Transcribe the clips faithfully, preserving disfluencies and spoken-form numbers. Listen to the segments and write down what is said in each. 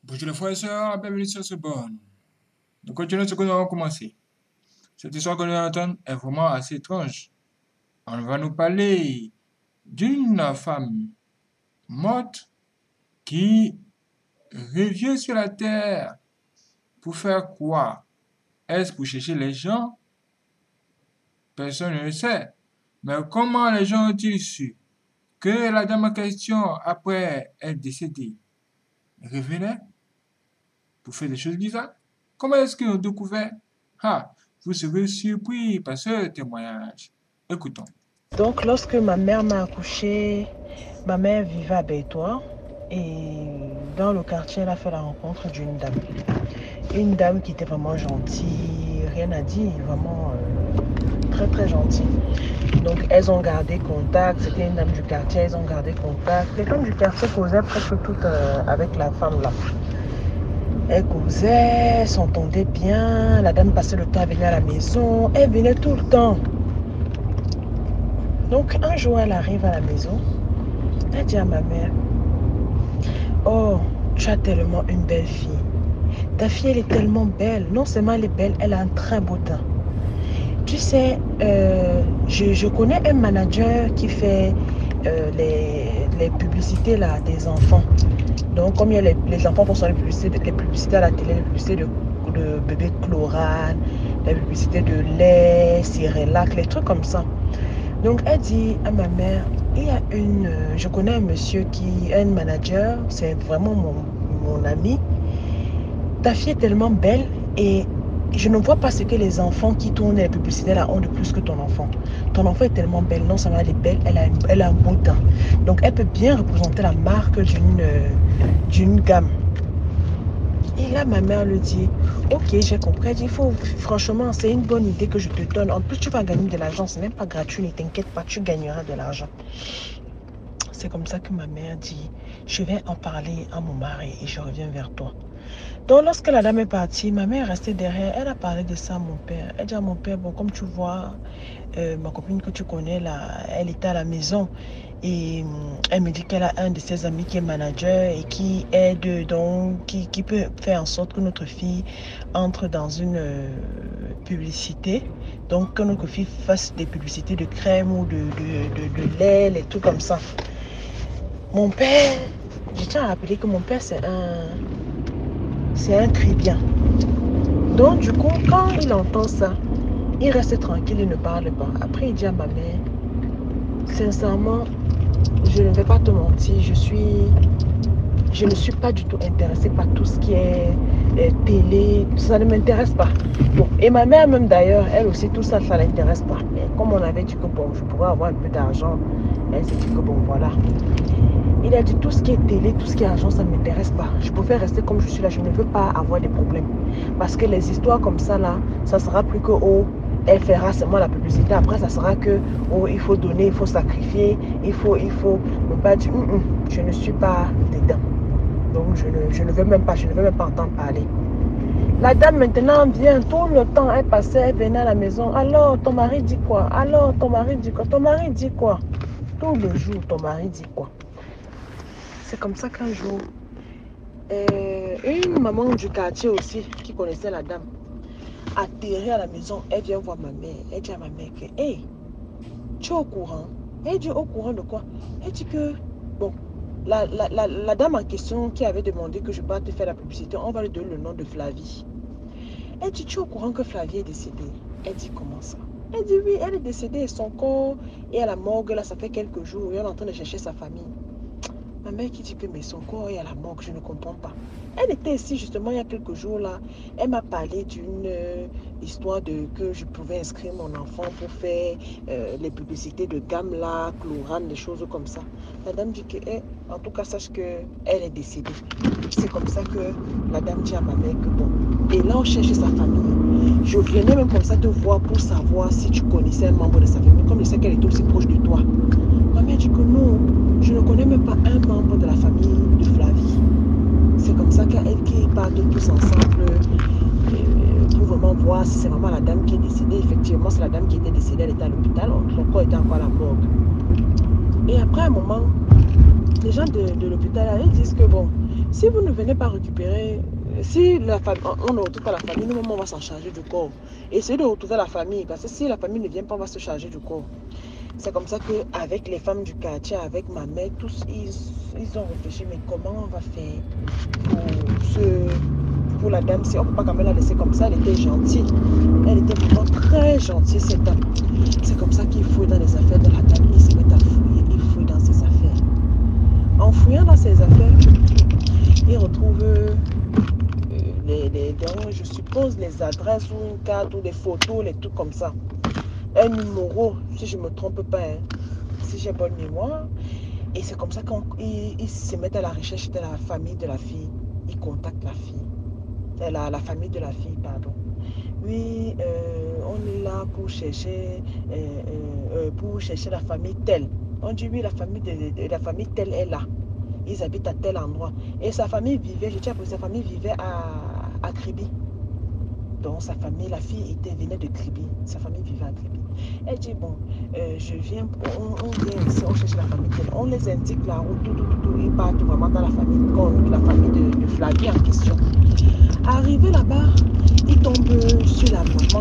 Bonjour les frères et sœurs, bienvenue sur ce bon. Nous continuons ce que nous avons commencé. Cette histoire que nous allons entendre est vraiment assez étrange. On va nous parler d'une femme morte qui revient sur la terre pour faire quoi? Est-ce pour chercher les gens? Personne ne le sait. Mais comment les gens ont-ils su que la dame en question, après être décédée, revenait pour faire des choses bizarres? Comment est-ce qu'ils ont découvert? Ah, vous serez surpris par ce témoignage. Écoutons. Donc, lorsque ma mère m'a accouché, ma mère vivait à Bétois et dans le quartier, elle a fait la rencontre d'une dame. Une dame qui était vraiment gentille, rien à dire, vraiment euh, très très gentille. Donc, elles ont gardé contact, c'était une dame du quartier, elles ont gardé contact. Les femmes du quartier causaient presque toutes euh, avec la femme là. Elles causaient, s'entendaient bien, la dame passait le temps à venir à la maison, elle venait tout le temps. Donc, un jour, elle arrive à la maison. Elle dit à ma mère, oh, tu as tellement une belle fille. Ta fille, elle est tellement belle. Non seulement elle est belle, elle a un très beau teint. Tu sais, euh, je, je connais un manager qui fait euh, les, les publicités là, des enfants. Donc, comme il y a les, les enfants pour faire les publicités, les publicités à la télé, les publicités de, de bébé Chlorane, les publicités de lait, Cérélac, les trucs comme ça. Donc, elle dit à ma mère, il y a une, euh, je connais un monsieur qui est un manager, c'est vraiment mon, mon ami. Ta fille est tellement belle et je ne vois pas ce que les enfants qui tournent les publicités là ont de plus que ton enfant. Ton enfant est tellement belle, non seulement elle est belle, elle a, elle a un beau teint. Donc, elle peut bien représenter la marque d'une euh, d'une gamme. Et là, ma mère le dit, ok, j'ai compris. Elle dit, il faut, franchement, c'est une bonne idée que je te donne. En plus, tu vas gagner de l'argent. C'est même pas gratuit, ne t'inquiète pas, tu gagneras de l'argent. C'est comme ça que ma mère dit, je vais en parler à mon mari et je reviens vers toi. Donc, lorsque la dame est partie, ma mère est restée derrière. Elle a parlé de ça à mon père. Elle dit à mon père, bon, comme tu vois, euh, ma copine que tu connais là, elle était à la maison. Et elle me dit qu'elle a un de ses amis qui est manager et qui aide, donc, qui, qui peut faire en sorte que notre fille entre dans une euh, publicité. Donc, que notre fille fasse des publicités de crème ou de, de, de, de lait, les trucs comme ça. Mon père, je tiens à rappeler que mon père, c'est un, c'est un chrétien. Donc, du coup, quand il entend ça, il reste tranquille, il ne parle pas. Après, il dit à ma mère, sincèrement, je ne vais pas te mentir, je suis, je ne suis pas du tout intéressée par tout ce qui est euh, télé, ça ne m'intéresse pas. Bon, et ma mère même d'ailleurs, elle aussi, tout ça, ça ne l'intéresse pas. Mais comme on avait dit que bon, je pourrais avoir un peu d'argent, elle s'est dit que bon, voilà. Il a dit tout ce qui est télé, tout ce qui est argent, ça ne m'intéresse pas. Je préfère rester comme je suis là, je ne veux pas avoir des problèmes. Parce que les histoires comme ça là, ça sera plus que oh, elle fera seulement la publicité. Après, ça sera que oh, il faut donner, il faut sacrifier, il faut, il faut. Ne pas dire, mm -mm, je ne suis pas dedans. Donc, je ne, je ne veux même pas, je ne veux même pas entendre parler. La dame maintenant vient tout le temps, elle passait, elle venait à la maison. Alors, ton mari dit quoi? Alors, ton mari dit quoi? Ton mari dit quoi? Tout le jour, ton mari dit quoi? C'est comme ça qu'un jour, euh, une maman du quartier aussi, qui connaissait la dame, atterrit à la maison, elle vient voir ma mère. Elle dit à ma mère que, hey, tu es au courant? Elle dit, au courant de quoi? Elle dit que, bon, la, la, la, la dame en question qui avait demandé que je parte te faire la publicité, on va lui donner le nom de Flavie. Elle dit, tu es au courant que Flavie est décédée? Elle dit, comment ça? Elle dit, oui, elle est décédée, son corps est à la morgue, là, ça fait quelques jours, et on est en train de chercher sa famille. Ma mère qui dit que mais son corps est à la morgue, je ne comprends pas. Elle était ici justement il y a quelques jours là. Elle m'a parlé d'une euh, histoire de que je pouvais inscrire mon enfant pour faire euh, les publicités de gamme là, Chlorane, des choses comme ça. La dame dit que, eh, en tout cas, sache que elle est décédée. C'est comme ça que la dame dit à ma mère que bon. Et là, on cherche sa famille. Je venais même comme ça te voir pour savoir si tu connaissais un membre de sa famille, comme je sais qu'elle est aussi proche de toi. Ma mère dit que non, je ne connais même pas un membre de la famille de Flavie. C'est comme ça qu'elle qui partent tous ensemble euh, pour vraiment voir si c'est vraiment la dame qui est décédée. Effectivement, c'est la dame qui était décédée, elle était à l'hôpital, son corps était encore à la morgue. Et après un moment, les gens de, de l'hôpital, ils disent que bon, Si vous ne venez pas récupérer, si la famille, on ne retrouve pas la famille, nous, on va s'en charger du corps. Essayez de retrouver la famille, parce que si la famille ne vient pas, on va se charger du corps. C'est comme ça qu'avec les femmes du quartier, avec ma mère, tous, ils, ils ont réfléchi, mais comment on va faire pour, ce, pour la dame, si on ne peut pas quand même la laisser comme ça, elle était gentille. Elle était vraiment très gentille, cette dame. C'est comme ça qu'il fouille dans les affaires de la dame, il se met à fouiller, il fouille dans ses affaires. En fouillant dans ses affaires, il retrouve, euh, les, les, les, je suppose, les adresses ou une carte ou des photos, les trucs comme ça. Un numéro, si je ne me trompe pas, hein, si j'ai bonne mémoire. Et c'est comme ça qu'ils se mettent à la recherche de la famille de la fille. Ils contactent la fille. La, la famille de la fille, pardon. Oui, euh, on est là pour chercher, euh, euh, pour chercher la famille telle. On dit oui, la famille, de, de, la famille telle est là. Ils habitent à tel endroit. Et sa famille vivait, je tiens à préciser, sa famille vivait à, à Kribi. Donc sa famille, la fille était, venait de Kribi. Sa famille vivait à Kribi. Elle dit, bon, euh, je viens, on, on vient ici, on cherche la famille telle. On les indique la route, tout, tout, tout, tout. Ils partent vraiment dans la famille, comme la famille de, de Flavie en question. Arrivé là-bas, il tombe sur la maman.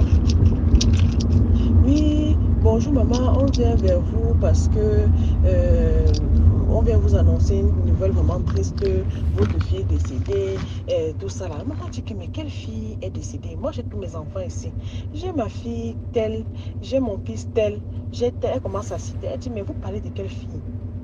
Oui, bonjour maman, on vient vers vous parce que euh, on vient vous annoncer une nouvelle vraiment triste. Votre fille est décédée, et tout ça là. Maman dit que mais quelle fille est décédée? Moi j'ai tous mes enfants ici. J'ai ma fille telle, j'ai mon fils tel, j'ai tel. Elle commence à citer. Elle dit mais vous parlez de quelle fille?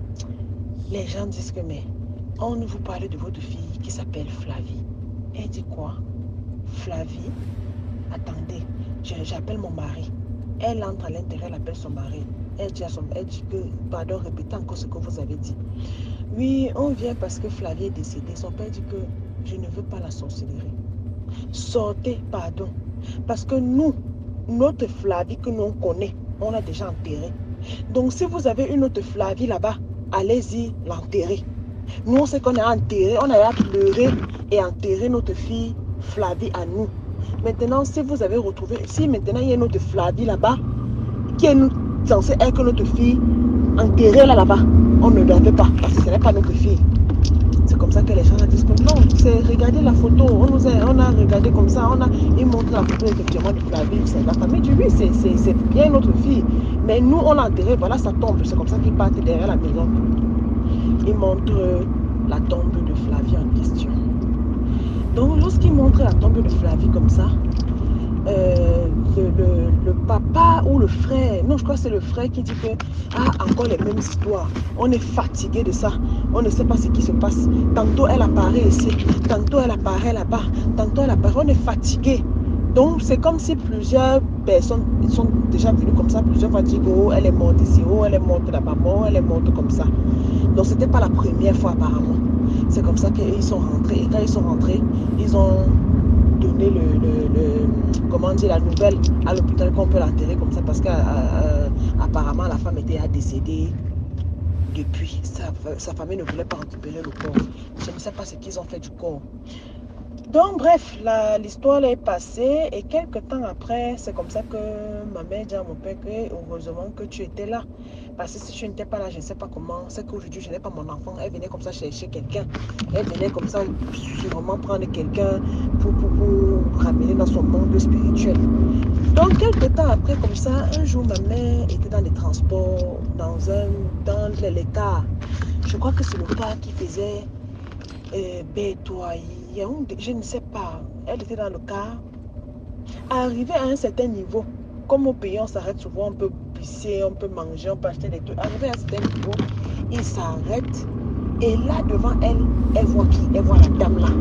Les gens disent que mais on vous parle de votre fille qui s'appelle Flavie. Elle dit quoi? Flavie? Attendez, j'appelle mon mari. Elle entre à l'intérieur, elle appelle son mari. Elle dit, à son, elle dit que, pardon, répétez encore ce que vous avez dit. Oui, on vient parce que Flavie est décédée. Son père dit que je ne veux pas la sorcellerie. Sortez, pardon. Parce que nous, notre Flavie que nous on connaît, on l'a déjà enterrée. Donc si vous avez une autre Flavie là-bas, allez-y l'enterrer. Nous, on sait qu'on a enterré, on a pleuré et enterré notre fille Flavie à nous. Maintenant, si vous avez retrouvé, si maintenant il y a notre Flavie là-bas, qui est censée être notre fille, enterrée là là-bas, on ne l'avait pas, parce que ce n'est pas notre fille. C'est comme ça que les gens disent que non, c'est regarder la photo, on, nous a, on a regardé comme ça, on a, ils montrent la photo effectivement de Flavie, c'est la famille du oui, c'est bien notre fille. Mais nous, on l'a enterrée, voilà, ça tombe, c'est comme ça qu'ils partent derrière la maison. Ils montrent la tombe de Flavie en question. Donc, lorsqu'il montre la tombe de Flavie comme ça, euh, le, le, le papa ou le frère, non, je crois que c'est le frère qui dit que, ah, encore les mêmes histoires. On est fatigué de ça. On ne sait pas ce qui se passe. Tantôt, elle apparaît ici. Tantôt, elle apparaît là-bas. Tantôt, elle apparaît. On est fatigué. Donc, c'est comme si plusieurs personnes sont déjà venues comme ça. Plusieurs fois, disent, oh, elle est morte ici. Oh, elle est morte là-bas. Oh, elle est morte comme ça. Donc, c'était pas la première fois, apparemment. C'est comme ça qu'ils sont rentrés. Et quand ils sont rentrés, ils ont donné le, le, le comment dire, la nouvelle à l'hôpital qu'on peut l'enterrer comme ça parce qu'apparemment la femme était décédée depuis. Sa, sa famille ne voulait pas récupérer le corps. Je ne sais pas ce qu'ils ont fait du corps. Donc bref, l'histoire est passée et quelques temps après, c'est comme ça que ma mère dit à mon père que heureusement que tu étais là. Parce que si tu n'étais pas là, je ne sais pas comment. C'est qu'aujourd'hui, je n'ai pas mon enfant. Elle venait comme ça chercher quelqu'un. Elle venait comme ça sûrement prendre quelqu'un pour, pour, pour ramener dans son monde spirituel. Donc quelques temps après, comme ça, un jour, ma mère était dans les transports, dans, un, dans les cars. Je crois que c'est le car qui faisait euh, Bétoyer. Je ne sais pas. Elle était dans le car. Arrivée à un certain niveau, comme au pays, on s'arrête souvent, on peut pisser, on peut manger, on peut acheter des trucs. Arrivé à un certain niveau, il s'arrête. Et là, devant elle, elle voit qui? Elle voit la dame là.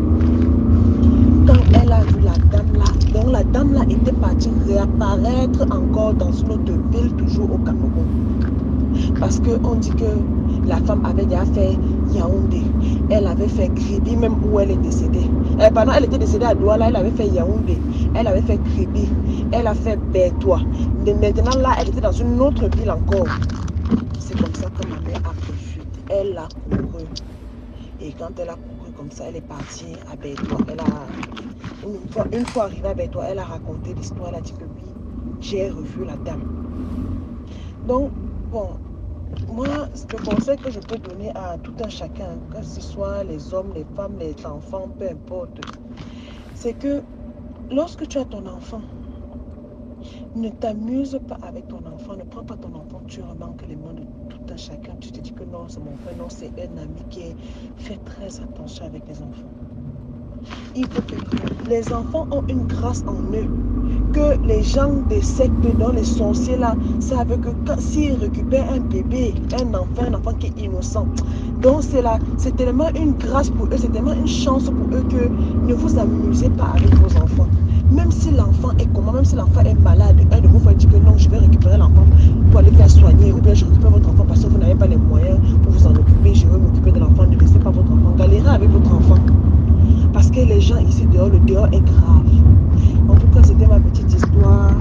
Quand elle a vu la dame là, donc la dame là était partie réapparaître encore dans une autre ville, toujours au Cameroun. Parce qu'on dit que la femme avait déjà fait Yaoundé. Elle avait fait Kribi, même où elle est décédée. Euh, pardon, elle était décédée à Douala, elle avait fait Yaoundé. Elle avait fait Kribi. Elle a fait Bétois. Mais maintenant, là, elle était dans une autre ville encore. C'est comme ça que ma mère a pris fuite. Elle a couru. Et quand elle a couru comme ça, elle est partie à Bétois. Elle a, une fois, une fois arrivée à Bétois, elle a raconté l'histoire. Elle a dit que oui, j'ai revu la dame. Donc, bon, Moi, le conseil que je peux donner à tout un chacun, que ce soit les hommes, les femmes, les enfants, peu importe, c'est que lorsque tu as ton enfant, ne t'amuse pas avec ton enfant, ne prends pas ton enfant, tu remanques les mains de tout un chacun. Tu te dis que non, c'est mon frère, non, c'est un ami qui est... Fais très attention avec les enfants. Il faut que les enfants ont une grâce en eux que les gens des sectes, dans les sorciers là, savent que s'ils récupèrent un bébé, un enfant, un enfant qui est innocent, donc c'est là, c'est tellement une grâce pour eux, c'est tellement une chance pour eux que ne vous amusez pas avec vos enfants. Même si l'enfant est comment, même si l'enfant est malade, un de vous va dire que non, je vais récupérer l'enfant pour aller faire soigner, ou bien je récupère votre enfant parce que vous n'avez pas les moyens pour vous en occuper, je vais m'occuper de l'enfant, ne laissez pas votre enfant, galérez avec votre enfant. Parce que les gens ici dehors, le dehors est grave. En tout cas, c'était ma petite histoire.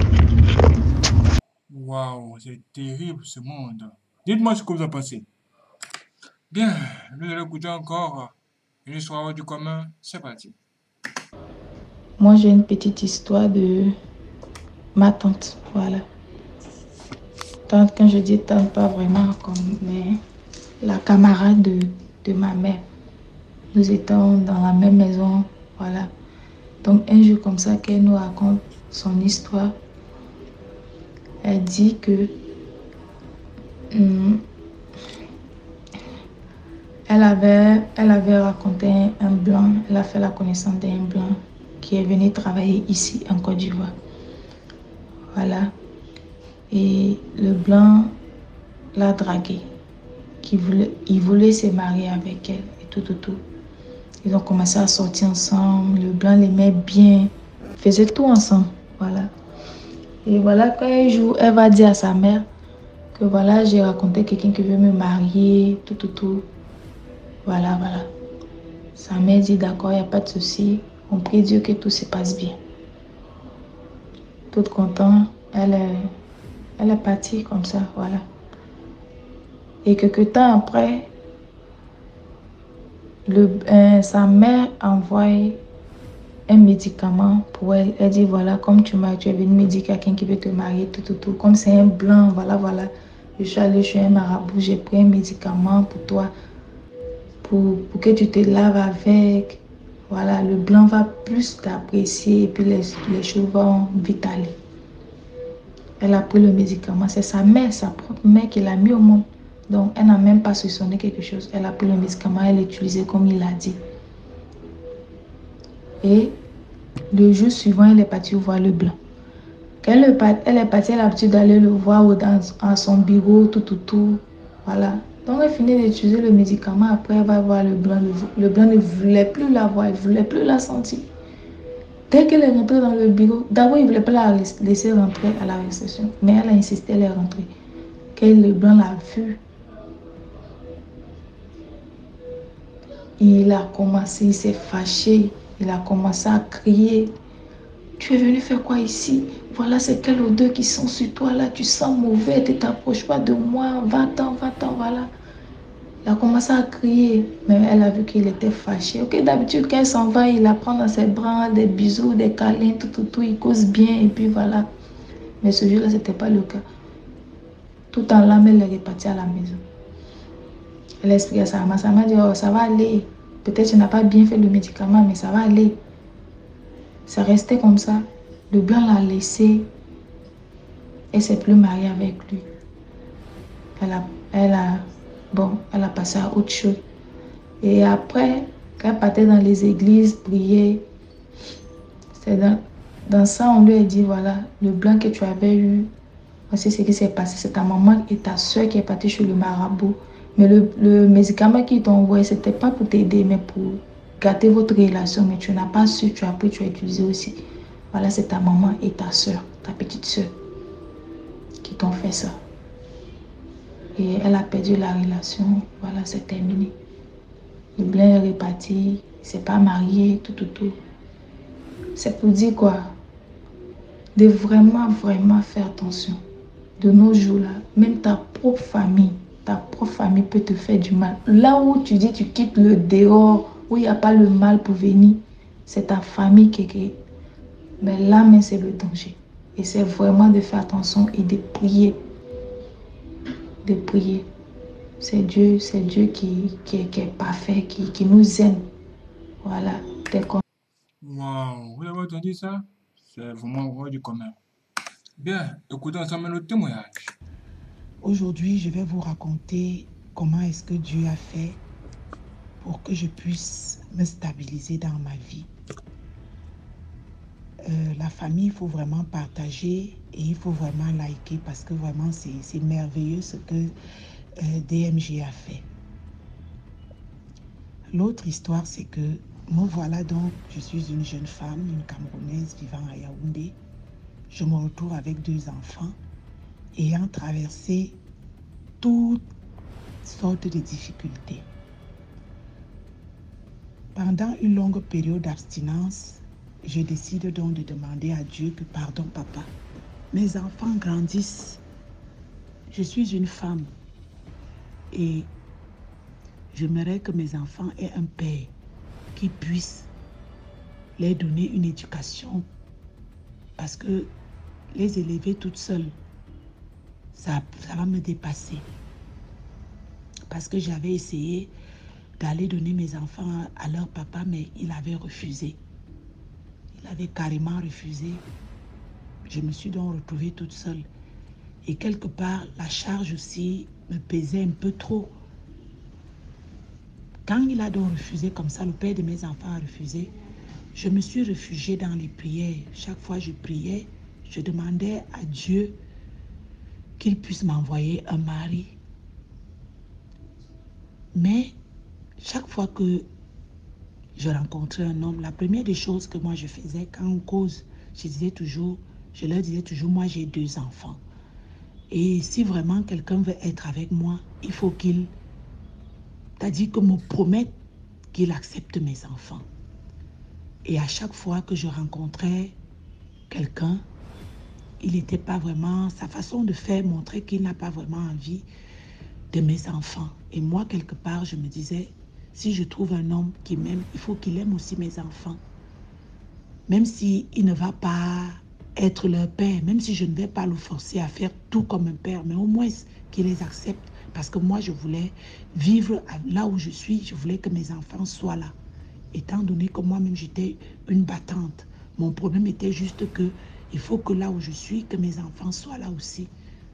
Waouh, c'est terrible ce monde. Dites-moi ce que vous en pensez. Bien, nous allons écouter encore une histoire hors du commun. C'est parti. Moi, j'ai une petite histoire de ma tante. Voilà. Tante, quand je dis tante, pas vraiment comme, mais la camarade de, de ma mère. Nous étions dans la même maison. Voilà. Donc, un jour comme ça, qu'elle nous raconte son histoire. Elle dit que hum, elle, avait, elle avait raconté un blanc, elle a fait la connaissance d'un blanc qui est venu travailler ici en Côte d'Ivoire. Voilà. Et le blanc l'a dragué. Qui voulait, il voulait se marier avec elle et tout, tout, tout. Ils ont commencé à sortir ensemble. Le blanc l'aimait bien. Ils faisaient tout ensemble. Voilà. Et voilà, quand un jour, elle va dire à sa mère que voilà, j'ai raconté quelqu'un qui veut me marier, tout, tout, tout. Voilà, voilà. Sa mère dit d'accord, il n'y a pas de souci. On prie Dieu que tout se passe bien. Toute contente, elle est, elle est partie comme ça, voilà. Et quelques temps après, le, euh, sa mère envoie un médicament pour elle. Elle dit voilà, comme tu m'as, tu es venu me dire quelqu'un qui veut te marier, tout, tout, tout. Comme c'est un blanc, voilà, voilà. Je suis allée chez un marabout, j'ai pris un médicament pour toi, pour, pour que tu te laves avec. Voilà, le blanc va plus t'apprécier et puis les, les choses vont vite aller. Elle a pris le médicament. C'est sa mère, sa propre mère qui l'a mis au monde. Donc, elle n'a même pas soupçonné quelque chose. Elle a pris le médicament, elle l'a utilisé comme il l'a dit. Et le jour suivant, elle est partie voir le blanc. Quand elle est partie, elle est partie, elle a l'habitude d'aller le voir dans, dans son bureau, tout, tout, tout. Voilà. Donc, elle finit d'utiliser le médicament. Après, elle va voir le blanc. Le, le blanc ne voulait plus la voir, il ne voulait plus la sentir. Dès qu'elle est rentrée dans le bureau, d'abord, il ne voulait pas la laisser rentrer à la réception. Mais elle a insisté, elle est rentrée. Quand le blanc l'a vue, il a commencé, il s'est fâché. Il a commencé à crier. Tu es venu faire quoi ici? Voilà, c'est quelle odeur qui sent sur toi là. Tu sens mauvais, tu ne t'approches pas de moi. Va-t'en, va-t'en, voilà. Il a commencé à crier, mais elle a vu qu'il était fâché. Ok, d'habitude, quand elle s'en va, il la prend dans ses bras, des bisous, des câlins, tout, tout, tout. Il cause bien, et puis voilà. Mais ce jour-là, ce n'était pas le cas. Tout en larmes, elle est repartie à la maison. Elle a expliqué à sa maman. Sa maman dit, oh, ça va aller. Peut-être que tu n'as pas bien fait le médicament, mais ça va aller. Ça restait comme ça. Le blanc l'a laissé. Elle ne s'est plus mariée avec lui. Elle a, elle a, bon, elle a passé à autre chose. Et après, quand elle partait dans les églises, prier, c'est dans, dans ça, on lui a dit, voilà, le blanc que tu avais eu, voici ce qui s'est passé. C'est ta maman et ta soeur qui est partie chez le marabout. Mais le, le médicament qu'ils t'ont envoyé, ce n'était pas pour t'aider, mais pour gâter votre relation. Mais tu n'as pas su, tu as pris, tu as utilisé aussi. Voilà, c'est ta maman et ta soeur, ta petite soeur, qui t'ont fait ça. Et elle a perdu la relation. Voilà, c'est terminé. Le blanc est reparti, il ne s'est pas marié, tout, tout, tout. C'est pour dire quoi? De vraiment, vraiment faire attention. De nos jours-là, même ta propre famille, ta propre famille peut te faire du mal. Là où tu dis tu quittes le dehors, où il n'y a pas le mal pour venir, c'est ta famille qui est. Mais là, mais c'est le danger. Et c'est vraiment de faire attention et de prier. De prier. C'est Dieu, c'est Dieu qui, qui, est, qui est parfait, qui, qui nous aime. Voilà. Dès qu'on Waouh, vous avez entendu ça? C'est vraiment hors du commun. Bien, écoutons ensemble notre témoignage. Aujourd'hui, je vais vous raconter comment est-ce que Dieu a fait pour que je puisse me stabiliser dans ma vie. Euh, la famille, il faut vraiment partager et il faut vraiment liker parce que vraiment, c'est merveilleux ce que euh, D M G a fait. L'autre histoire, c'est que me voilà donc, je suis une jeune femme, une Camerounaise vivant à Yaoundé. Je me retrouve avec deux enfants, ayant traversé toutes sortes de difficultés. Pendant une longue période d'abstinence, je décide donc de demander à Dieu que pardon papa, mes enfants grandissent. Je suis une femme et j'aimerais que mes enfants aient un père qui puisse leur donner une éducation parce que les élever toute seule, ça, ça va me dépasser. Parce que j'avais essayé d'aller donner mes enfants à leur papa, mais il avait refusé. Il avait carrément refusé. Je me suis donc retrouvée toute seule. Et quelque part, la charge aussi me pesait un peu trop. Quand il a donc refusé comme ça, le père de mes enfants a refusé, je me suis réfugiée dans les prières. Chaque fois que je priais, je demandais à Dieu qu'il puisse m'envoyer un mari. Mais chaque fois que je rencontrais un homme, la première des choses que moi je faisais, quand on cause, je disais toujours, je leur disais toujours, moi j'ai deux enfants. Et si vraiment quelqu'un veut être avec moi, il faut qu'il, c'est-à-dire que me promette qu'il accepte mes enfants. Et à chaque fois que je rencontrais quelqu'un, il n'était pas vraiment, sa façon de faire montrait qu'il n'a pas vraiment envie de mes enfants. Et moi, quelque part, je me disais, si je trouve un homme qui m'aime, il faut qu'il aime aussi mes enfants. Même s'il ne va pas être leur père, même si je ne vais pas le forcer à faire tout comme un père, mais au moins qu'il les accepte. Parce que moi, je voulais vivre là où je suis, je voulais que mes enfants soient là. Étant donné que moi-même, j'étais une battante. Mon problème était juste que il faut que là où je suis, que mes enfants soient là aussi.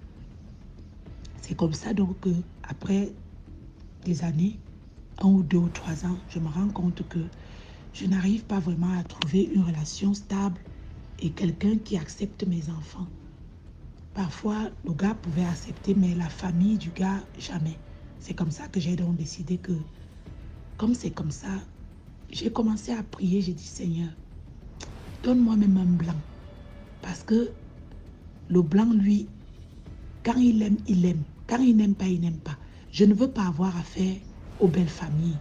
C'est comme ça donc que après des années, un ou deux ou trois ans, je me rends compte que je n'arrive pas vraiment à trouver une relation stable et quelqu'un qui accepte mes enfants. Parfois, le gars pouvait accepter, mais la famille du gars, jamais. C'est comme ça que j'ai donc décidé que, comme c'est comme ça, j'ai commencé à prier. J'ai dit, Seigneur, donne-moi même un blanc. Parce que le blanc, lui, quand il aime, il aime. Quand il n'aime pas, il n'aime pas. Je ne veux pas avoir affaire aux belles familles.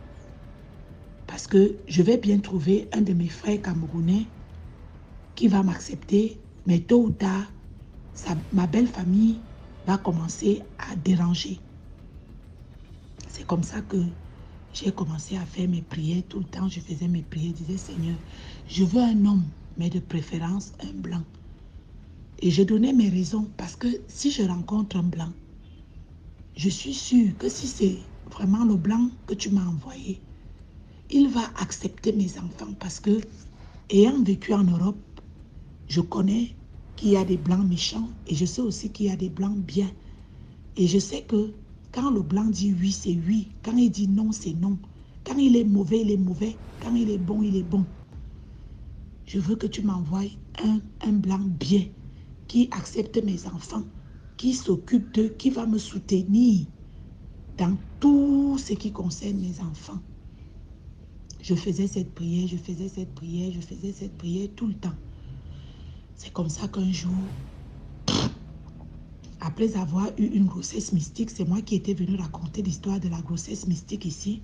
Parce que je vais bien trouver un de mes frères camerounais qui va m'accepter, mais tôt ou tard, ça, ma belle famille va commencer à déranger. C'est comme ça que j'ai commencé à faire mes prières. Tout le temps, je faisais mes prières. Je disais, Seigneur, je veux un homme, mais de préférence un blanc. Et je donnais mes raisons parce que si je rencontre un blanc, je suis sûre que si c'est vraiment le blanc que tu m'as envoyé, il va accepter mes enfants parce que, ayant vécu en Europe, je connais qu'il y a des blancs méchants et je sais aussi qu'il y a des blancs bien. Et je sais que quand le blanc dit oui, c'est oui. Quand il dit non, c'est non. Quand il est mauvais, il est mauvais. Quand il est bon, il est bon. Je veux que tu m'envoies un, un blanc bien qui accepte mes enfants, qui s'occupe d'eux, qui va me soutenir dans tout ce qui concerne mes enfants. Je faisais cette prière, je faisais cette prière, je faisais cette prière tout le temps. C'est comme ça qu'un jour, après avoir eu une grossesse mystique, c'est moi qui étais venue raconter l'histoire de la grossesse mystique ici.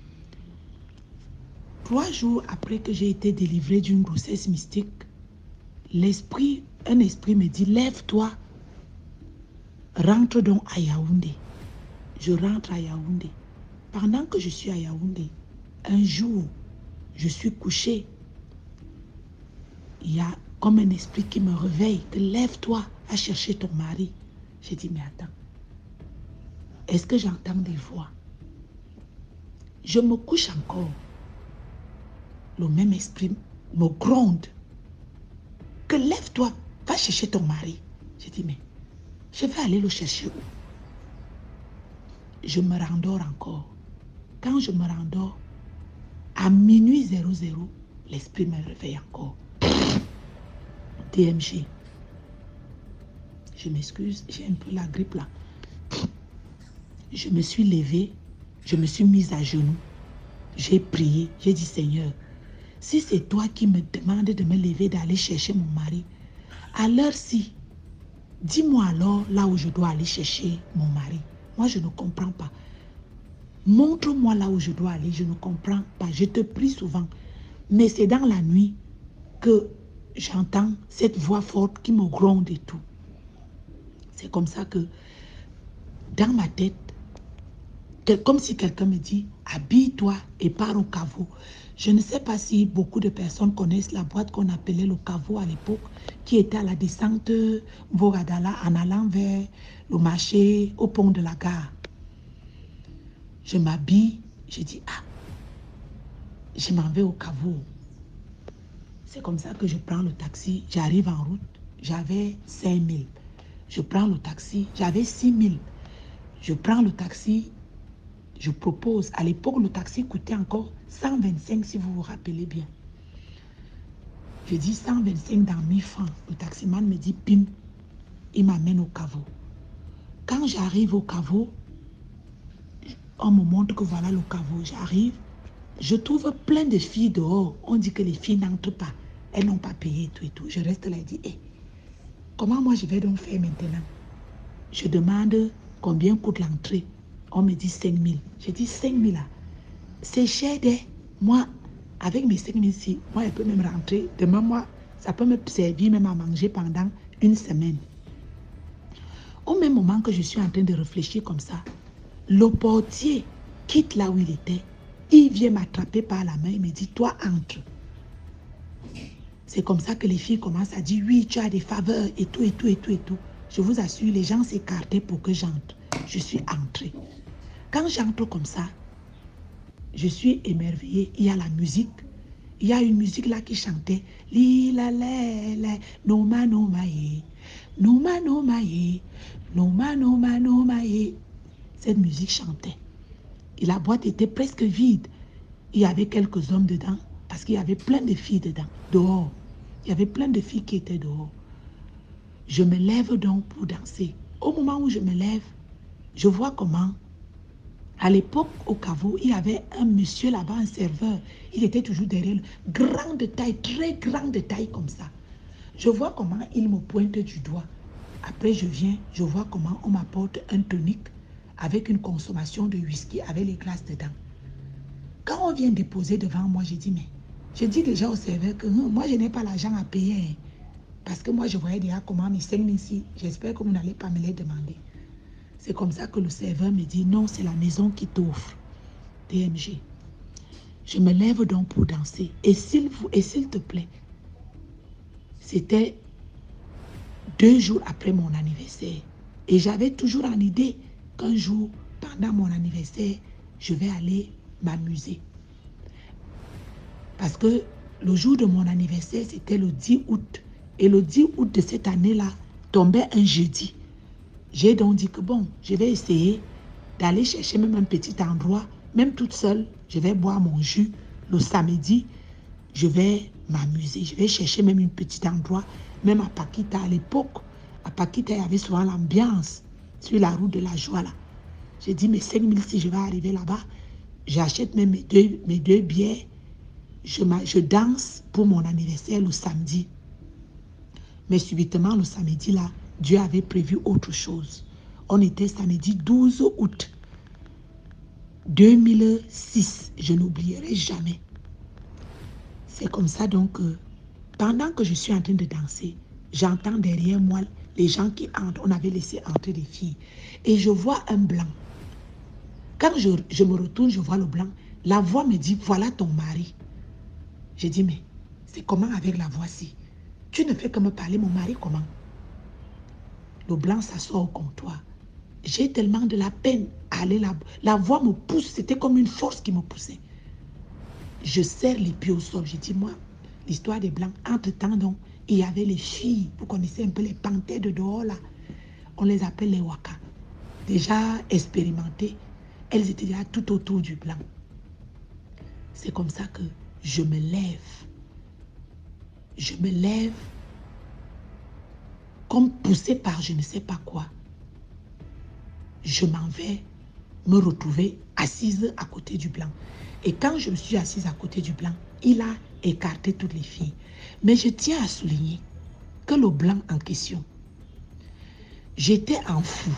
Trois jours après que j'ai été délivrée d'une grossesse mystique, l'esprit, un esprit me dit, lève-toi, rentre donc à Yaoundé. Je rentre à Yaoundé. Pendant que je suis à Yaoundé, un jour, je suis couchée. Il y a comme un esprit qui me réveille, que lève-toi à chercher ton mari. J'ai dit, mais attends, est-ce que j'entends des voix? Je me couche encore. Le même esprit me gronde. Que lève-toi, va chercher ton mari. J'ai dit, mais je vais aller le chercher où? Je me rendors encore. Quand je me rendors, à minuit zéro zéro, l'esprit me réveille encore. D M G. Je m'excuse, j'ai un peu la grippe là. Je me suis levée, je me suis mise à genoux. J'ai prié, j'ai dit, Seigneur, si c'est toi qui me demandes de me lever, d'aller chercher mon mari, à l'heure-ci, dis-moi alors là où je dois aller chercher mon mari. Moi, je ne comprends pas. Montre-moi là où je dois aller, je ne comprends pas. Je te prie souvent, mais c'est dans la nuit que j'entends cette voix forte qui me gronde et tout. C'est comme ça que, dans ma tête, comme si quelqu'un me dit, habille-toi et pars au caveau. Je ne sais pas si beaucoup de personnes connaissent la boîte qu'on appelait le caveau à l'époque, qui était à la descente Vogadala en allant vers le marché au pont de la gare. Je m'habille, je dis, ah, je m'en vais au caveau. C'est comme ça que je prends le taxi, j'arrive en route, j'avais cinq mille. Je prends le taxi, j'avais six mille. Je prends le taxi, je propose. À l'époque, le taxi coûtait encore cent vingt-cinq, si vous vous rappelez bien. Je dis cent vingt-cinq dans mille francs. Le taximan me dit, bim, il m'amène au caveau. Quand j'arrive au caveau, on me montre que voilà le caveau. J'arrive, je trouve plein de filles dehors. On dit que les filles n'entrent pas. Elles n'ont pas payé et tout et tout. Je reste là et dis, hey, comment moi je vais donc faire maintenant? Je demande combien coûte l'entrée. On me dit cinq mille. Je dis cinq mille là. C'est cher de moi, avec mes cinq mille ici, moi, je peux même rentrer. Demain, moi, ça peut me servir même à manger pendant une semaine. Au même moment que je suis en train de réfléchir comme ça, le portier quitte là où il était. Il vient m'attraper par la main. Il me dit, toi, entre. C'est comme ça que les filles commencent à dire, oui, tu as des faveurs et tout, et tout, et tout, et tout. Je vous assure, les gens s'écartaient pour que j'entre. Je suis entrée. Quand j'entre comme ça, je suis émerveillée. Il y a la musique. Il y a une musique là qui chantait. Lila lele, noma noma ye, noma noma ye, noma noma noma ye. Cette musique chantait. Et la boîte était presque vide. Il y avait quelques hommes dedans parce qu'il y avait plein de filles dedans, dehors. Il y avait plein de filles qui étaient dehors. Je me lève donc pour danser. Au moment où je me lève, je vois comment, à l'époque, au caveau, il y avait un monsieur là-bas, un serveur. Il était toujours derrière lui. Grande taille, très grande taille comme ça. Je vois comment il me pointe du doigt. Après, je viens, je vois comment on m'apporte un tonique avec une consommation de whisky avec les glaces dedans. Quand on vient déposer devant moi, j'ai dit, mais je dis déjà au serveur que hum, moi, je n'ai pas l'argent à payer. Hein, parce que moi, je voyais déjà comment mes cinq mille ici, j'espère que vous n'allez pas me les demander. C'est comme ça que le serveur me dit, non, c'est la maison qui t'offre. D M G. Je me lève donc pour danser. Et s'il vous, et s'il te plaît, c'était deux jours après mon anniversaire. Et j'avais toujours en idée qu'un jour, pendant mon anniversaire, je vais aller m'amuser. Parce que le jour de mon anniversaire, c'était le dix août. Et le dix août de cette année-là, tombait un jeudi. J'ai donc dit que bon, je vais essayer d'aller chercher même un petit endroit, même toute seule, je vais boire mon jus. Le samedi, je vais m'amuser. Je vais chercher même un petit endroit, même à Paquita à l'époque. À Paquita, il y avait souvent l'ambiance sur la route de la joie là. J'ai dit, mais cinq mille, si je vais arriver là-bas, j'achète même mes deux, mes deux billets. Je, je danse pour mon anniversaire le samedi. Mais subitement, le samedi là, Dieu avait prévu autre chose. On était samedi douze août deux mille six. Je n'oublierai jamais. C'est comme ça donc, euh, pendant que je suis en train de danser, j'entends derrière moi les gens qui entrent. On avait laissé entrer des filles. Et je vois un blanc. Quand je, je me retourne, je vois le blanc. La voix me dit, voilà ton mari. J'ai dit, mais c'est comment avec la voix-ci? Tu ne fais que me parler, mon mari, comment? Le blanc s'assoit au comptoir. j'ai tellement de la peine à aller là. La voix me pousse, c'était comme une force qui me poussait. Je serre les pieds au sol. J'ai dit, moi, l'histoire des Blancs, entre-temps, donc, il y avait les filles, vous connaissez un peu les panthères de dehors, là. On les appelle les Waka. Déjà expérimentées, elles étaient déjà tout autour du Blanc. C'est comme ça que je me lève. Je me lève comme poussée par je ne sais pas quoi. Je m'en vais me retrouver assise à côté du Blanc. Et quand je me suis assise à côté du Blanc, il a écarté toutes les filles. Mais je tiens à souligner que le Blanc en question, j'étais en fou.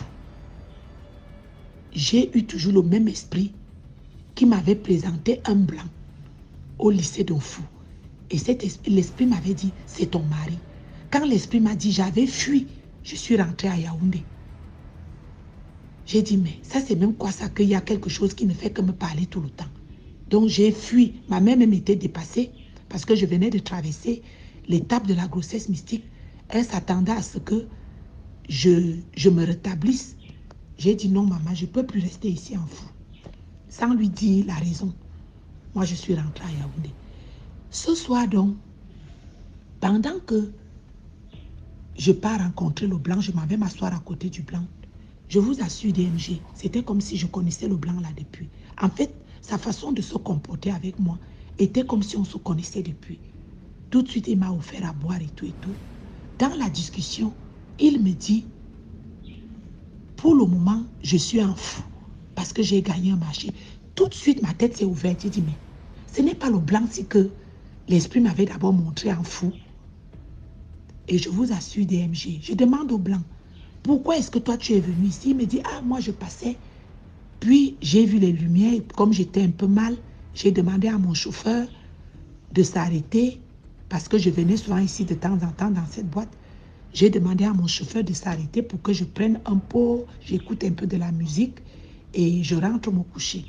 J'ai eu toujours le même esprit qui m'avait présenté un Blanc au lycée d'un fou. Et l'esprit m'avait dit, c'est ton mari. Quand l'esprit m'a dit, j'avais fui, je suis rentrée à Yaoundé. J'ai dit, mais ça c'est même quoi ça, qu'il y a quelque chose qui ne fait que me parler tout le temps. Donc j'ai fui. Ma mère même était dépassée parce que je venais de traverser l'étape de la grossesse mystique. Elle s'attendait à ce que je, je me rétablisse. J'ai dit, non maman, je ne peux plus rester ici en fou. Sans lui dire la raison. Moi, je suis rentrée à Yaoundé. Ce soir donc, pendant que je pars rencontrer le Blanc, je m'en vais m'asseoir à côté du Blanc. Je vous assure, D M G, c'était comme si je connaissais le Blanc là depuis. En fait, sa façon de se comporter avec moi était comme si on se connaissait depuis. Tout de suite, il m'a offert à boire et tout et tout. Dans la discussion, il me dit, pour le moment, je suis en fou parce que j'ai gagné un marché. Tout de suite, ma tête s'est ouverte. J'ai dit, mais ce n'est pas le Blanc, c'est que l'esprit m'avait d'abord montré en fou. Et je vous assure, D M G, je demande au Blanc, pourquoi est-ce que toi tu es venu ici? Il me dit, ah, moi je passais. Puis j'ai vu les lumières, comme j'étais un peu mal, j'ai demandé à mon chauffeur de s'arrêter parce que je venais souvent ici de temps en temps dans cette boîte. J'ai demandé à mon chauffeur de s'arrêter pour que je prenne un pot, j'écoute un peu de la musique et je rentre me coucher.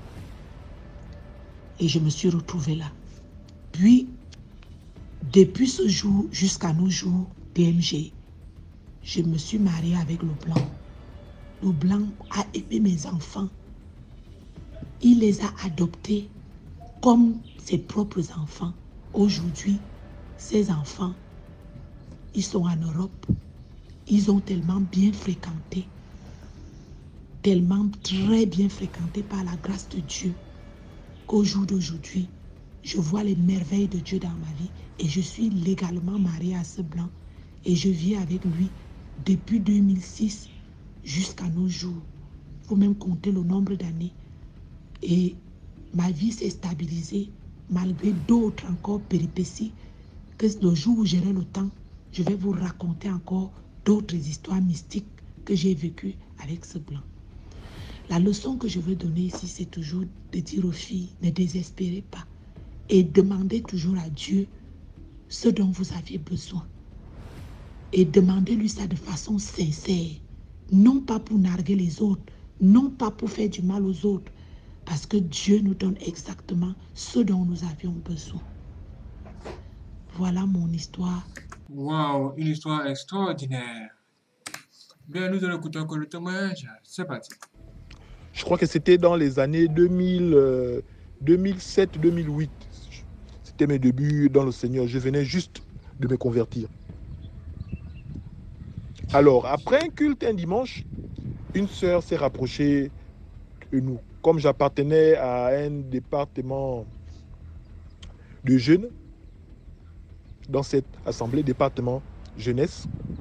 Et je me suis retrouvée là. Puis, depuis ce jour jusqu'à nos jours, D M G, je me suis mariée avec le Blanc. Le Blanc a aimé mes enfants. Il les a adoptés comme ses propres enfants. Aujourd'hui, ces enfants, ils sont en Europe. Ils ont tellement bien fréquenté, tellement très bien fréquenté par la grâce de Dieu, qu'au jour d'aujourd'hui, je vois les merveilles de Dieu dans ma vie et je suis légalement mariée à ce Blanc et je vis avec lui depuis deux mille six jusqu'à nos jours. Il faut même compter le nombre d'années. Et ma vie s'est stabilisée malgré d'autres encore péripéties que le jour où j'aurai le temps, je vais vous raconter encore d'autres histoires mystiques que j'ai vécues avec ce Blanc. La leçon que je veux donner ici, c'est toujours de dire aux filles, ne désespérez pas et demandez toujours à Dieu ce dont vous aviez besoin. Et demandez-lui ça de façon sincère, non pas pour narguer les autres, non pas pour faire du mal aux autres, parce que Dieu nous donne exactement ce dont nous avions besoin. Voilà mon histoire. Waouh, une histoire extraordinaire. Bien, nous allons écouter encore le témoignage. C'est parti. Je crois que c'était dans les années deux mille, euh, deux mille sept deux mille huit. C'était mes débuts dans le Seigneur. Je venais juste de me convertir. Alors, après un culte un dimanche, une sœur s'est rapprochée de nous. Comme j'appartenais à un département de jeunes, dans cette assemblée, département jeunesse.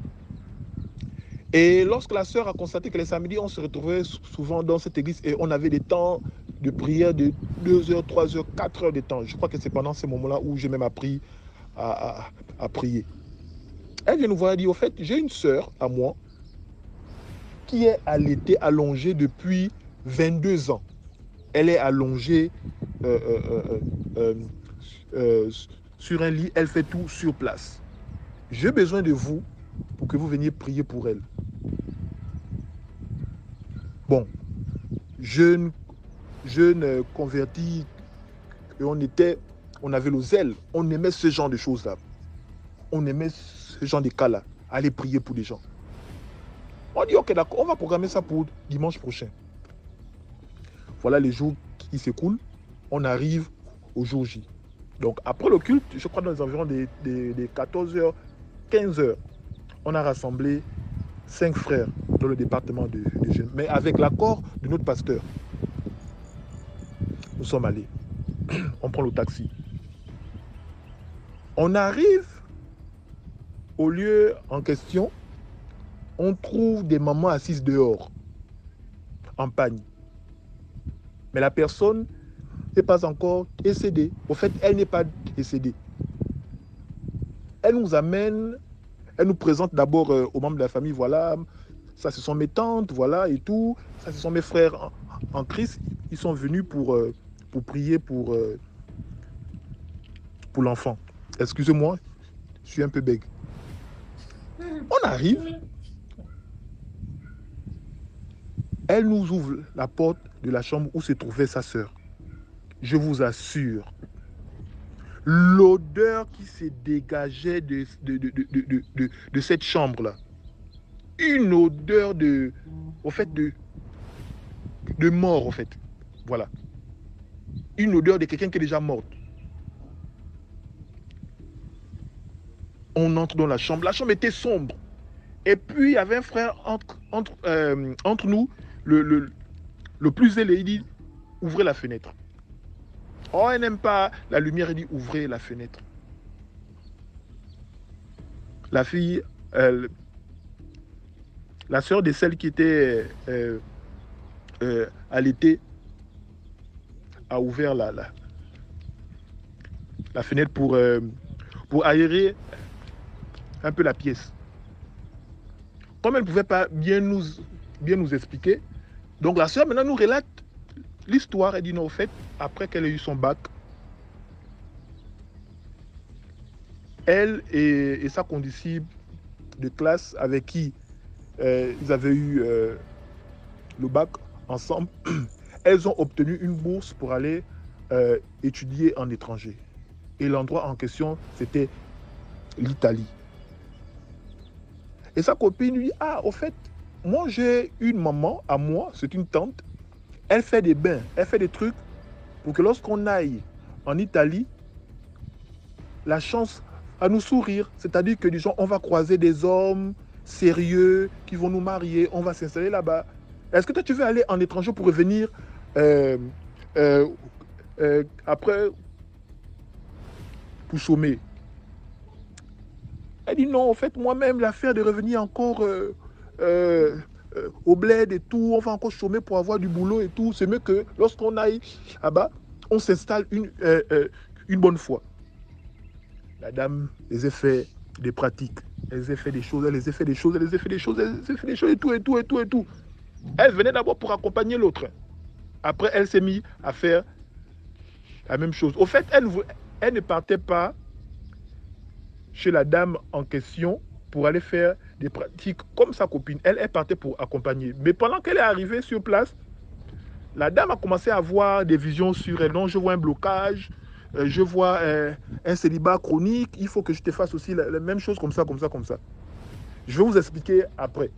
Et lorsque la sœur a constaté que les samedis, on se retrouvait souvent dans cette église et on avait des temps de prière de deux heures, trois heures, quatre heures de temps. Je crois que c'est pendant ces moments-là où j'ai même appris à, à, à prier. Elle vient nous voir et dit, au fait, j'ai une sœur à moi qui est allaitée, allongée depuis vingt-deux ans. Elle est allongée euh, euh, euh, euh, euh, sur un lit, elle fait tout sur place. J'ai besoin de vous pour que vous veniez prier pour elle. Bon, jeune, jeune converti, et on était, on avait le zèle, on aimait ce genre de choses-là. On aimait ce genre de cas-là, aller prier pour des gens. On dit, ok, d'accord, on va programmer ça pour dimanche prochain. Voilà les jours qui s'écoulent. On arrive au jour J. Donc, après le culte, je crois dans les environs des, des, des quatorze heures, quinze heures, on a rassemblé cinq frères dans le département de, de jeunes. Mais avec l'accord de notre pasteur, nous sommes allés. On prend le taxi. On arrive au lieu en question. On trouve des mamans assises dehors, en pagne. Mais la personne n'est pas encore décédée. Au fait, elle n'est pas décédée. Elle nous amène, elle nous présente d'abord euh, aux membres de la famille, voilà, ça ce sont mes tantes, voilà, et tout. Ça ce sont mes frères en, en Christ. Ils sont venus pour, euh, pour prier pour, euh, pour l'enfant. Excusez-moi, je suis un peu bègue. On arrive. Elle nous ouvre la porte de la chambre où se trouvait sa sœur. Je vous assure, l'odeur qui se dégageait de, de, de, de, de, de, de cette chambre-là, une odeur de, au fait, de, de mort, en fait. Voilà. Une odeur de quelqu'un qui est déjà mort. On entre dans la chambre. La chambre était sombre. Et puis, il y avait un frère entre, entre, euh, entre nous, le, le, le plus ailé, il dit, ouvrez la fenêtre. Oh, elle n'aime pas la lumière, il dit, ouvrez la fenêtre. La fille, elle, la sœur de celle qui était euh, euh, allaitée, a ouvert la, la, la fenêtre pour, euh, pour aérer un peu la pièce. Comme elle ne pouvait pas bien nous, bien nous expliquer, donc la sœur maintenant nous relate l'histoire. Elle dit non, au fait, après qu'elle ait eu son bac, elle et, et sa condisciple de classe avec qui euh, ils avaient eu euh, le bac ensemble, elles ont obtenu une bourse pour aller euh, étudier en étranger. Et l'endroit en question, c'était l'Italie. Et sa copine lui dit, ah, au fait, moi j'ai une maman à moi, c'est une tante, elle fait des bains, elle fait des trucs pour que lorsqu'on aille en Italie, la chance à nous sourire. C'est-à-dire que disons, on va croiser des hommes sérieux qui vont nous marier, on va s'installer là-bas. Est-ce que toi tu veux aller en étranger pour revenir euh, euh, euh, après pour chômer? Elle dit non, en fait, moi-même, l'affaire de revenir encore euh, euh, euh, au bled et tout, on va encore chômer pour avoir du boulot et tout. C'est mieux que lorsqu'on aille là-bas, on s'installe une, euh, euh, une bonne fois. La dame les a fait des pratiques, elle les a fait des choses, elle les a fait des choses, elle les a fait des choses, elle les a fait des choses et tout, et tout, et tout, et tout. Elle venait d'abord pour accompagner l'autre. Après, elle s'est mise à faire la même chose. Au fait, elle, elle ne partait pas chez la dame en question pour aller faire des pratiques comme sa copine. Elle, elle partait pour accompagner. Mais pendant qu'elle est arrivée sur place, la dame a commencé à avoir des visions sur elle. Non, je vois un blocage, euh, je vois euh, un célibat chronique, il faut que je te fasse aussi la, la même chose comme ça, comme ça, comme ça. Je vais vous expliquer après.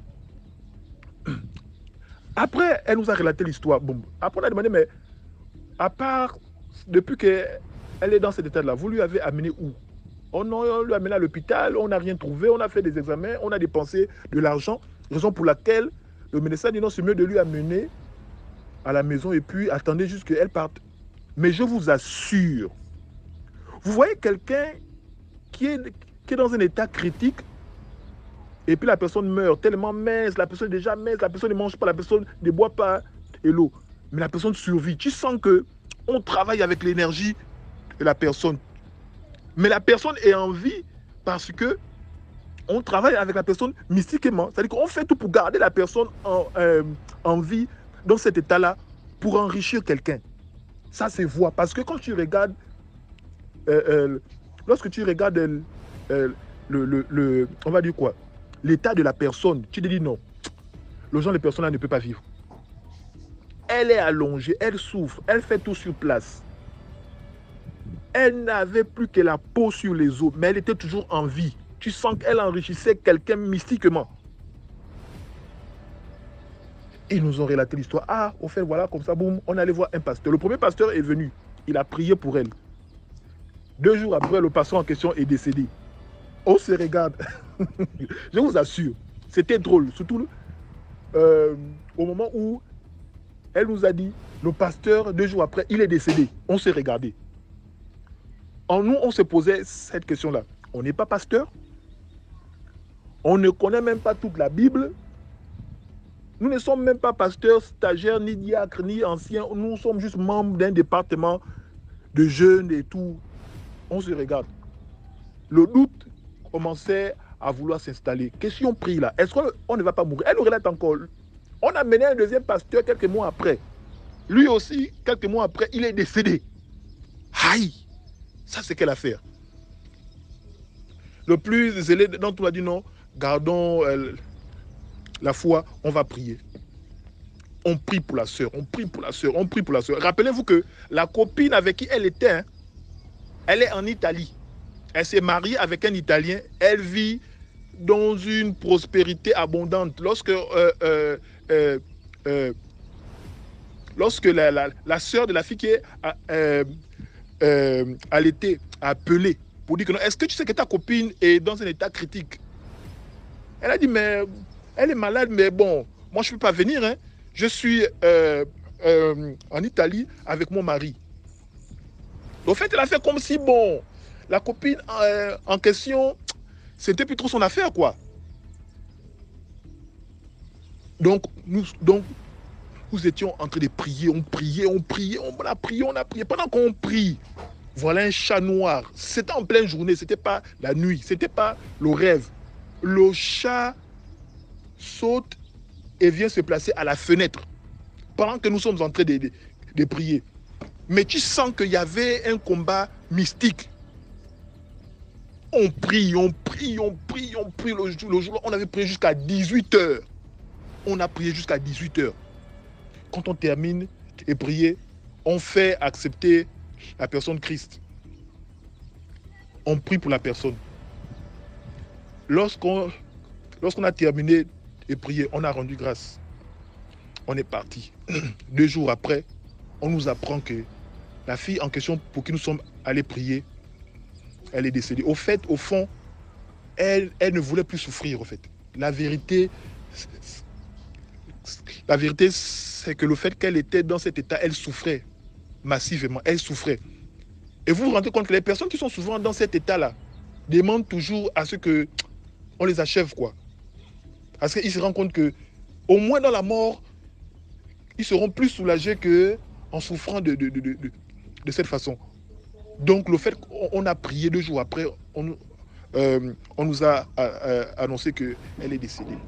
Après, elle nous a relaté l'histoire. Bon, après, on a demandé, mais à part, depuis qu'elle est dans cet état-là, vous lui avez amené où? On lui a amené à l'hôpital, on n'a rien trouvé, on a fait des examens, on a dépensé de l'argent, raison pour laquelle le médecin dit non, c'est mieux de lui amener à la maison et puis attendez juste qu'elle parte. Mais je vous assure, vous voyez quelqu'un qui est, qui est dans un état critique et puis la personne meurt tellement mince, la personne est déjà mince, la personne ne mange pas, la personne ne boit pas et l'eau, mais la personne survit. Tu sens que on travaille avec l'énergie de la personne. Mais la personne est en vie parce que on travaille avec la personne mystiquement. C'est-à-dire qu'on fait tout pour garder la personne en, euh, en vie dans cet état-là pour enrichir quelqu'un. Ça se voit. Parce que quand tu regardes, euh, euh, lorsque tu regardes euh, euh, le, le, le, on va dire quoi, l'état de la personne, tu te dis non, le genre de personne-là ne peut pas vivre. Elle est allongée, elle souffre, elle fait tout sur place. Elle n'avait plus que la peau sur les os, mais elle était toujours en vie. Tu sens qu'elle enrichissait quelqu'un mystiquement. Ils nous ont relaté l'histoire. Ah, au fait, voilà, comme ça, boum, on allait voir un pasteur. Le premier pasteur est venu. Il a prié pour elle. Deux jours après, le pasteur en question est décédé. On se regarde. Je vous assure, c'était drôle. Surtout euh, au moment où elle nous a dit, le pasteur, deux jours après, il est décédé. On s'est regardé. En nous, on se posait cette question-là. On n'est pas pasteur. On ne connaît même pas toute la Bible. Nous ne sommes même pas pasteurs, stagiaires, ni diacres, ni anciens. Nous sommes juste membres d'un département de jeunes et tout. On se regarde. Le doute commençait à vouloir s'installer. Question prie là. Est-ce qu'on ne va pas mourir? Elle nous relate encore. On a mené un deuxième pasteur quelques mois après. Lui aussi, quelques mois après, il est décédé. Aïe! Ça, c'est quelle affaire? Le plus zélé dans tout a dit non, gardons euh, la foi, on va prier. On prie pour la sœur, on prie pour la sœur, on prie pour la sœur. Rappelez-vous que la copine avec qui elle était, hein, elle est en Italie. Elle s'est mariée avec un Italien. Elle vit dans une prospérité abondante. Lorsque, euh, euh, euh, euh, lorsque la, la, la sœur de la fille qui est euh, euh, allaitée a appelé pour dire que non, est-ce que tu sais que ta copine est dans un état critique? Elle a dit, mais elle est malade, mais bon, moi je ne peux pas venir. Hein. Je suis euh, euh, en Italie avec mon mari. Au fait, elle a fait comme si, bon, la copine euh, en question, c'était plus trop son affaire, quoi. Donc, nous, donc, nous étions en train de prier, on priait, on priait, on a prié, on a prié. Pendant qu'on prie, voilà un chat noir. C'était en pleine journée, c'était pas la nuit, c'était pas le rêve. Le chat saute et vient se placer à la fenêtre pendant que nous sommes en train de, de, de prier. Mais tu sens qu'il y avait un combat mystique. On prie, on prie, on prie, on prie. Le jour, le jour on avait prié jusqu'à dix-huit heures. On a prié jusqu'à dix-huit heures. Quand on termine et prier, on fait accepter la personne Christ. On prie pour la personne. Lorsqu'on lorsqu'on a terminé et prié, on a rendu grâce. On est parti. Deux jours après, on nous apprend que la fille en question pour qui nous sommes allés prier, elle est décédée. Au fait, au fond, elle, elle ne voulait plus souffrir, au fait. La vérité, la vérité, c'est que le fait qu'elle était dans cet état, elle souffrait massivement, elle souffrait. Et vous vous rendez compte que les personnes qui sont souvent dans cet état-là demandent toujours à ce que on les achève, quoi. Parce qu'ils se rendent compte que, au moins dans la mort, ils seront plus soulagés qu'en souffrant de, de, de, de, de cette façon. Donc, le fait qu'on a prié deux jours après, on, euh, on nous a euh, annoncé qu'elle est décédée.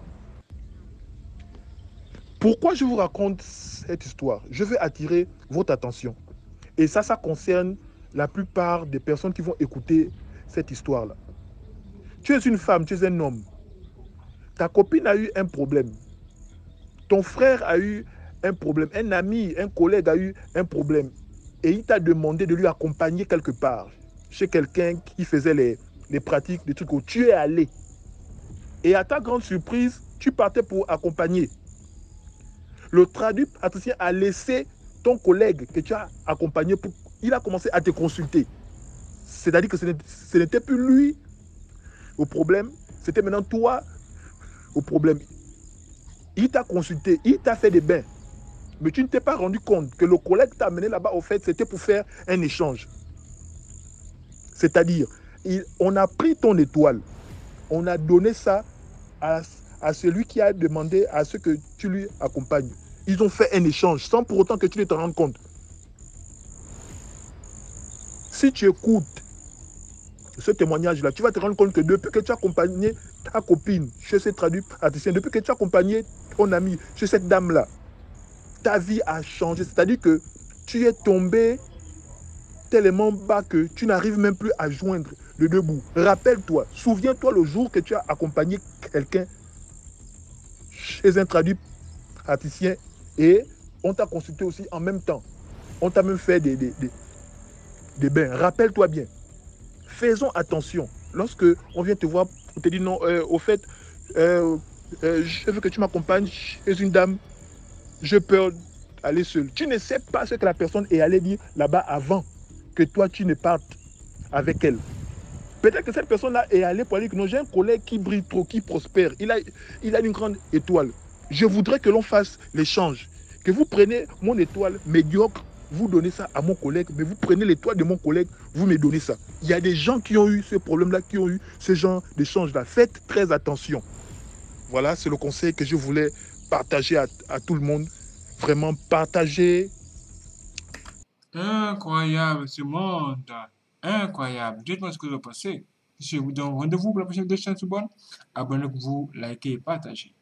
Pourquoi je vous raconte cette histoire? Je veux attirer votre attention. Et ça, ça concerne la plupart des personnes qui vont écouter cette histoire-là. Tu es une femme, tu es un homme. Ta copine a eu un problème. Ton frère a eu un problème. Un ami, un collègue a eu un problème. Et il t'a demandé de lui accompagner quelque part. Chez quelqu'un qui faisait les, les pratiques, des trucs où tu es allé. Et à ta grande surprise, tu partais pour accompagner. Le traduc patricien a laissé ton collègue que tu as accompagné. Pour, il a commencé à te consulter. C'est-à-dire que ce n'était plus lui au problème. C'était maintenant toi au problème. Il t'a consulté, il t'a fait des bains. Mais tu ne t'es pas rendu compte que le collègue t'a amené là-bas, au fait, c'était pour faire un échange. C'est-à-dire, on a pris ton étoile, on a donné ça à, à celui qui a demandé à ce que tu lui accompagnes. Ils ont fait un échange sans pour autant que tu ne te rendes compte. Si tu écoutes ce témoignage-là, tu vas te rendre compte que depuis que tu as accompagné ta copine chez ce traduit praticien, depuis que tu as accompagné ton ami chez cette dame-là, ta vie a changé. C'est-à-dire que tu es tombé tellement bas que tu n'arrives même plus à joindre le deux bouts. Rappelle-toi, souviens-toi le jour que tu as accompagné quelqu'un chez un traduit praticien et on t'a consulté aussi en même temps. On t'a même fait des, des, des, des bains. Rappelle-toi bien. Faisons attention. Lorsque on vient te voir, on te dit non, euh, au fait, euh, euh, je veux que tu m'accompagnes chez une dame j'ai peur d'aller seul. Tu ne sais pas ce que la personne est allée dire là-bas avant que toi, tu ne partes avec elle. Peut-être que cette personne-là est allée pour dire que non, j'ai un collègue qui brille trop, qui prospère. Il a, il a une grande étoile. Je voudrais que l'on fasse l'échange. Que vous preniez mon étoile médiocre, vous donnez ça à mon collègue, mais vous prenez l'étoile de mon collègue, vous me donnez ça. Il y a des gens qui ont eu ce problème-là, qui ont eu ce genre d'échange-là. Faites très attention. Voilà, c'est le conseil que je voulais partager à, à tout le monde. Vraiment partager. Incroyable ce monde. Incroyable. Dites-moi ce que vous en pensez. Je vous donne rendez-vous pour la prochaine édition de Bonne. Abonnez-vous, likez et partagez.